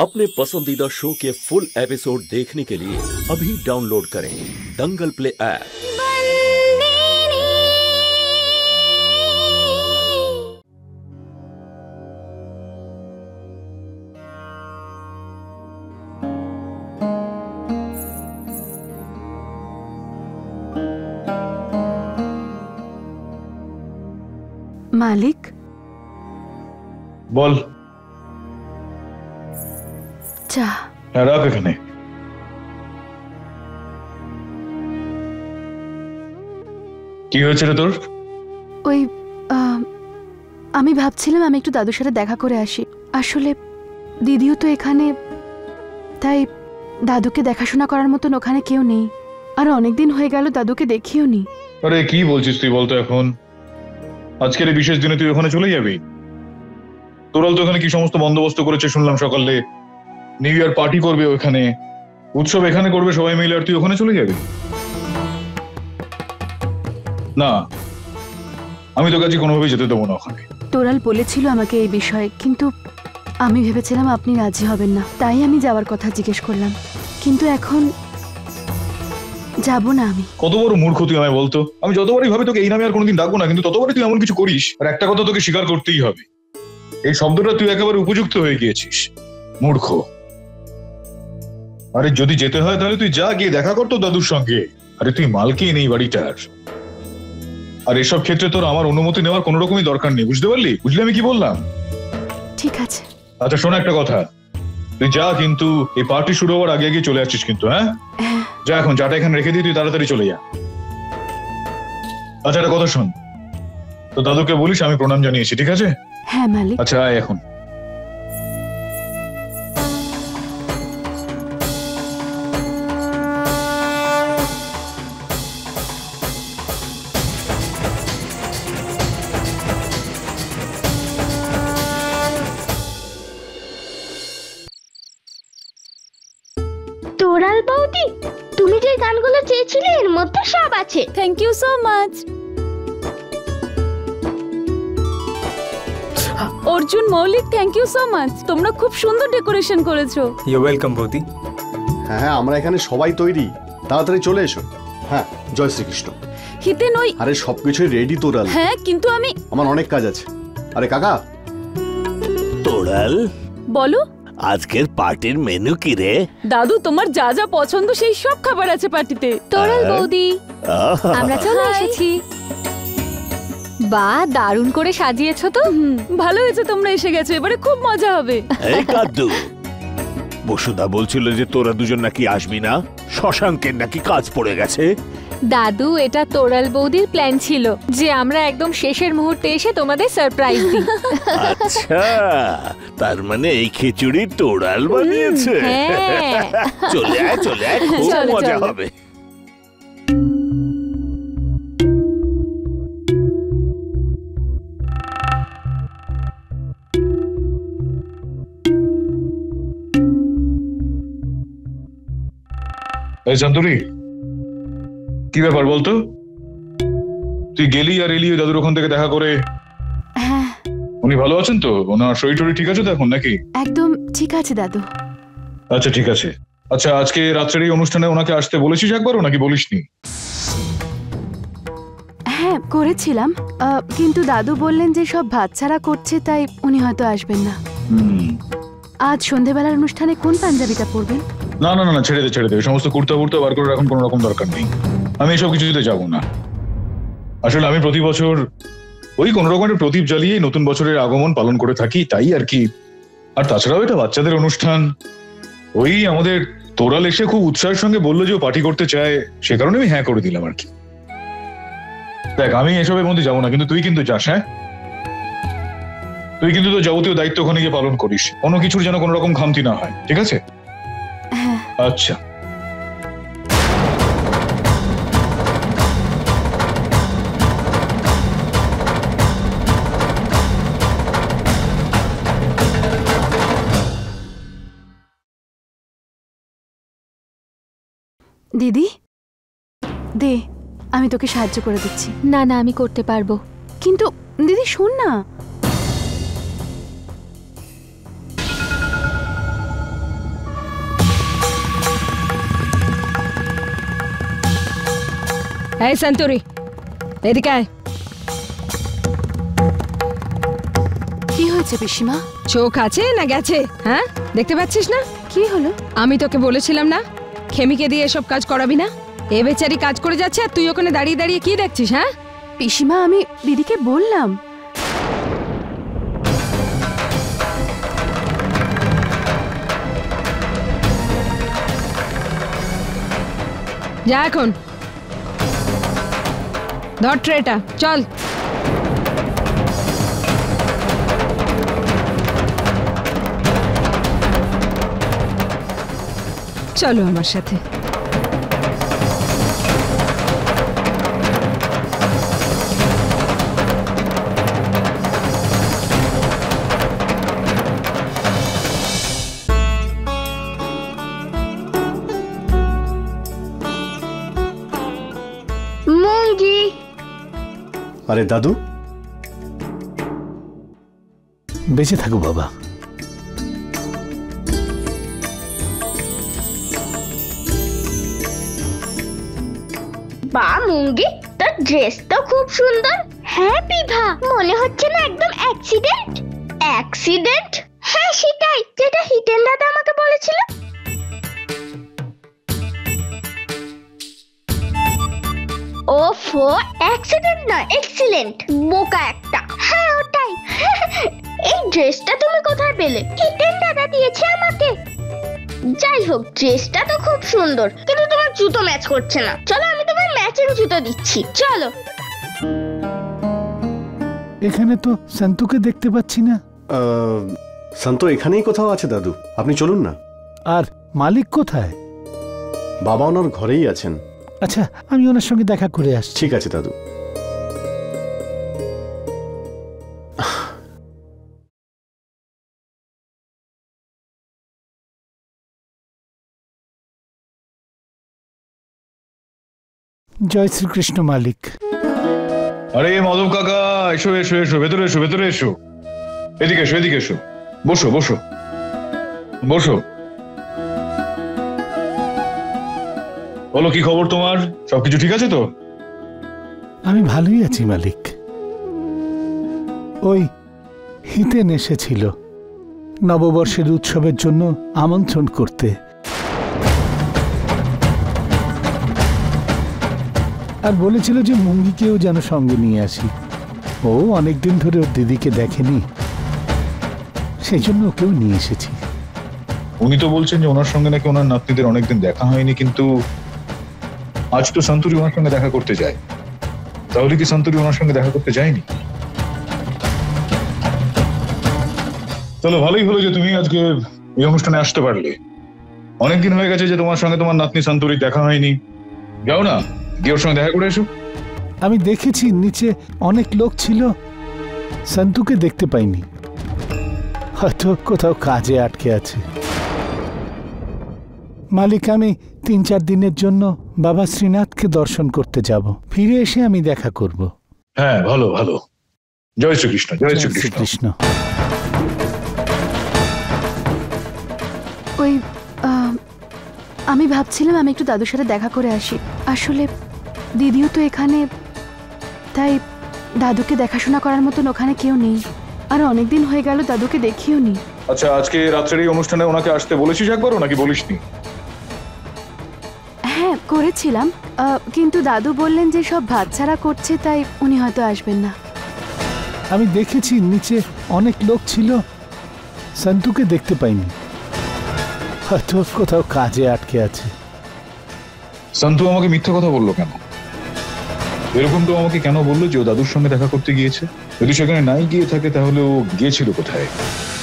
अपने पसंदीदा शो के फुल एपिसोड देखने के लिए अभी डाउनलोड करें दंगल प्ले ऐप। मालिक बोल চা রাখ এখানে। কি হয়েছে রে তোর? ওই আমি ভাবছিলাম আমি একটু দাদুর সাথে দেখা করে আসি। আসলে দিদিও তো এখানে, তাই দাদুকে দেখাশোনা করার মতন ওখানে কেউ নেই। আর অনেকদিন হয়ে গেল দাদুকে দেখিও নি। আরে কি বলছিস তুই বলতো? এখন আজকের এই বিশেষ দিনে তুই ওখানে চলে যাবি? তোরাল তো ওখানে কি সমস্ত বন্দোবস্ত করেছে শুনলাম, সকালে নিউ ইয়ার পার্টি করবে ওখানে, উৎসব এখানে করবে সবাই মিলে, আর তুই ওখানে চলে যাবি? না, আমি তো কাছে কোনোভাবেই যেতে দেবো না ওখানে। তোরাল বলেছিল আমাকে এই বিষয়ে, কিন্তু আমি ভেবেছিলাম আপনি রাজি হবেন না, তাই আমি যাওয়ার কথা জিজ্ঞেস করলাম। কিন্তু এখন যাব না আমি। কত বড় মূর্খ তুই আমায় বলতো। আমি যতবারই ভাবি তোকে এই নামে আর কোনোদিন ডাকবো না, কিন্তু ততবারই তুই এমন কিছু করিস। আর একটা কথা তোকে স্বীকার করতেই হবে, এই শব্দটা তুই একেবারে উপযুক্ত হয়ে গিয়েছিস, মূর্খ। আরে যদি যেতে হয় তাহলে তুই যা, গিয়ে দেখা করতো দাদুর সঙ্গে। আরে তুই মালকিন এই বাড়িটার, আর এসব ক্ষেত্রে তোর আমার অনুমতি নেওয়ার কোনো রকমই দরকার নেই, বুঝতে পারলি? বুঝলি আমি কি বললাম? ঠিক আছে। আচ্ছা শোন একটা কথা, তুই যা, কিন্তু এই পার্টি শুরু হওয়ার আগে আগে চলে আসছিস কিন্তু। হ্যাঁ যা, এখন চাটা এখানে রেখে দিয়ে তুই তাড়াতাড়ি চলে যা। আচ্ছা একটা কথা শোন, তো দাদুকে বলিস আমি প্রণাম জানিয়েছি, ঠিক আছে? হ্যাঁ মালিক। আচ্ছা আয় এখন। তোরাল বৌদি, তুমি যে গানগুলো চেয়েছিলে এর মধ্যে সব আছে। Thank you so much. Arjun, Moulik, thank you so much. তোমরা খুব সুন্দর ডেকোরেশন করেছো। ইউ ওয়েলকাম বৌদি। হ্যাঁ আমরা এখানে সবাই তৈরি, তাড়াতাড়ি চলে এসো। হ্যাঁ জয় শ্রীকৃষ্ণ। হিতেন ওই, আরে সবকিছুই রেডি তোরাল। হ্যাঁ কিন্তু আমার অনেক কাজ আছে। আরে কাকা। তোরাল বলো, আজকের পার্টির মেনু কি রে? দাদু তোমার যা যা পছন্দ সেই সব খাবার আছে পার্টিতে। তোরাল বৌদি, আমরা চলে এসেছি। বাহ, দারুণ করে সাজিয়েছো তো। ভালো হয়েছে তোমরা এসে গেছো, এবারে খুব মজা হবে। এই কাদ্দু, বসুদা বলছিল যে তোরা দুজন নাকি আসবি না, শশাঙ্কের নাকি কাজ পড়ে গেছে। দাদু, এটা তোরাল বৌদির প্ল্যান ছিল যে আমরা একদম শেষের মুহূর্তে এসে তোমাদের সারপ্রাইজ দিই। আচ্ছা, তার মানে এই খিচুড়ি তোরাল বানিয়েছে। হ্যাঁ। চলে আয় চলে আয়, খুব চলো, মজা চলো। হবে। এই শান্তরি, কি ব্যাপার বলতো? তুই গেলি আর এলি দাদুর ওখান থেকে দেখা করে। হ্যাঁ। উনি ভালো আছেন তো? ওনার শরীর টরীর ঠিক আছে তো এখন নাকি? একদম ঠিক আছে দাদু। আচ্ছা ঠিক আছে। আচ্ছা আজকে রাত্রের এই অনুষ্ঠানে ওনাকে আসতে বলেছিস একবারও নাকি বলিসনি? হ্যাঁ করেছিলাম, কিন্তু দাদু বললেন যে সব বাচ্চারা করছে, তাই উনি হয়তো আসবেন না। আজ সন্ধেবেলার অনুষ্ঠানে কোন পাঞ্জাবিটা পরবেন? না না না, ছেড়ে দে ছেড়ে দে, সমস্ত কুর্তা বুর্তা বার করার এখন কোনো রকম দরকার নেই। আমি এসব কিছুতে যাবো না। আসলে আমি প্রতি বছর ওই কোন রকমের প্রদীপ জ্বালিয়ে নতুন বছরের আগমন পালন করে থাকি, তাই আর কি। আর তাছাড়াও এটা বাচ্চাদের অনুষ্ঠান, ওই আমাদের তোরাল এসে খুব উৎসাহের সঙ্গে বললো যে ও পার্টি করতে চায়, সে কারণে আমি হ্যাঁ করে দিলাম আর কি। দেখ আমি এসবের মধ্যে যাবো না, কিন্তু তুই কিন্তু যাস। হ্যাঁ তুই কিন্তু তো যাবতীয় দায়িত্ব ওখানে গিয়ে পালন করিস, কোনো কিছুর যেন কোনো রকম খামতি না হয়, ঠিক আছে? আচ্ছা। দিদি দে, আমি তোকে সাহায্য করে দিচ্ছি। না না, আমি করতে পারবো। কিন্তু দিদি শোন না। এই সন্তরি, এদিকে আয়। কি হয়েছে পিসিমা? চোখ আছে না গেছে? হ্যাঁ, দেখতে পাচ্ছিস না? কি হলো? আমি তোকে বলেছিলাম না খেমিকে দিয়ে এসব কাজ করাবি না? এ বেচারি কাজ করে যাচ্ছে আর তুই ওখানে দাঁড়িয়ে দাঁড়িয়ে কি দেখছিস? হ্যাঁ পিসিমা, আমি দিদিকে বললাম। যা এখন, ধর ট্রেটা, চল। চলো আমার সাথে। মুঙ্গি। আরে দাদু, বেঁচে থাকো বাবা। বা মুঙ্গি, তোর ড্রেস তো খুব সুন্দর। হ্যাঁ বিভা, মনে হচ্ছে না একদম অ্যাক্সিডেন্ট? অ্যাক্সিডেন্ট? হ্যাঁ সেটাই, যেটা হিতেন দাদা আমাকে বলেছিল। ওফো, অ্যাক্সিডেন্ট নয়, এক্সিলেন্ট। বোকা একটা। হ্যাঁ ওটাই। এই ড্রেসটা তুমি কোথায় পেলে? হিতেন দাদা দিয়েছে আমাকে। যাই হোক, ড্রেসটা তো খুব সুন্দর, কিন্তু তোমার জুতো ম্যাচ করছে না। চলো আমি তোমার ম্যাচিং জুতো দিচ্ছি, চলো। এখানে তো সন্তুকে দেখতে পাচ্ছি না। সন্তু এখানেই কোথাও আছে দাদু, আপনি চলুন না। আর মালিক কোথায়? বাবা ওনার ঘরেই আছেন। আচ্ছা, আমি ওনার সঙ্গে দেখা করে আসছি। ঠিক আছে দাদু। জয় শ্রীকৃষ্ণ মালিক। আরে মাধব কাকা, এসো এসো এসো, ভেতরে এসো, ভেতরে এসো। এদিকে এসো, এদিকে এসো, বসো বসো বসো। বলো, কি খবর তোমার? সবকিছু ঠিক আছে তো? আমি ভালোই আছি মালিক। ওই হিতেন এসেছিল নববর্ষের উৎসবের জন্য আমন্ত্রণ করতে, আর বলেছিল যে মুঙ্গিকেও যেন সঙ্গে নিয়ে আসি। ও অনেকদিন ধরে ওর দিদিকে দেখেনি, সেই জন্য ওকেও নিয়ে এসেছি। উনি তো বলছেন যে ওনার সঙ্গে নাকি ওনার নাতনিদের অনেকদিন দেখা হয়নি, কিন্তু আজ তো সন্তুরি ওনার সঙ্গে দেখা করতে যায়। তাহলে কি সন্তুরি ওনার সঙ্গে দেখা করতে যায়নি? চলো, ভালোই হলো যে তুমি আজকে এই অনুষ্ঠানে আসতে পারলে। অনেকদিন হয়ে গেছে যে তোমার সঙ্গে তোমার নাতনি সন্তুরি দেখা হয়নি। যাও না, গিয়ে ওর সঙ্গে দেখা করে এসো। আমি দেখেছি নিচে অনেক লোক ছিল, সন্তুকে দেখতে পাইনি। হয়তো কোথাও কাজে আটকে আছে। মালিক, আমি 3-4 দিনের জন্য বাবা শ্রীনাথকে দর্শন করতে যাব, ফিরে এসে আমি দেখা করব। হ্যাঁ, ভালো ভালো। জয় শ্রীকৃষ্ণ, জয় শ্রীকৃষ্ণ। ওই আমি ভাবছিলাম আমি একটু দাদুর সাথে দেখা করে আসি। আসলে দিদিও তো এখানে, তাই দাদুকে দেখাশোনা করার মতন ওখানে কেউ নেই, আর অনেকদিন হয়ে গেল দাদুকে দেখিও নি। আচ্ছা, আজকে রাত্রের এই অনুষ্ঠানে ওনাকে আসতে বলেছিস একবারও, নাকি বলিসনি? হ্যাঁ করেছিলাম, কিন্তু দাদু বললেন যে সব ভাত ছাড়া করছে, তাই উনি হয়তো আসবেন না। আমি দেখেছি নিচে অনেক লোক ছিল, সন্তুকে দেখতে পাইনি। হয়তো কোথাও কাজে আটকে আছে। সন্তু আমাকে মিথ্যা কথা বললো কেন? এরকম তো আমাকে কেন বললো যে ও দাদুর সঙ্গে দেখা করতে গিয়েছে? যদি সেখানে নাই গিয়ে থাকে তাহলে ও গিয়েছিল কোথায়?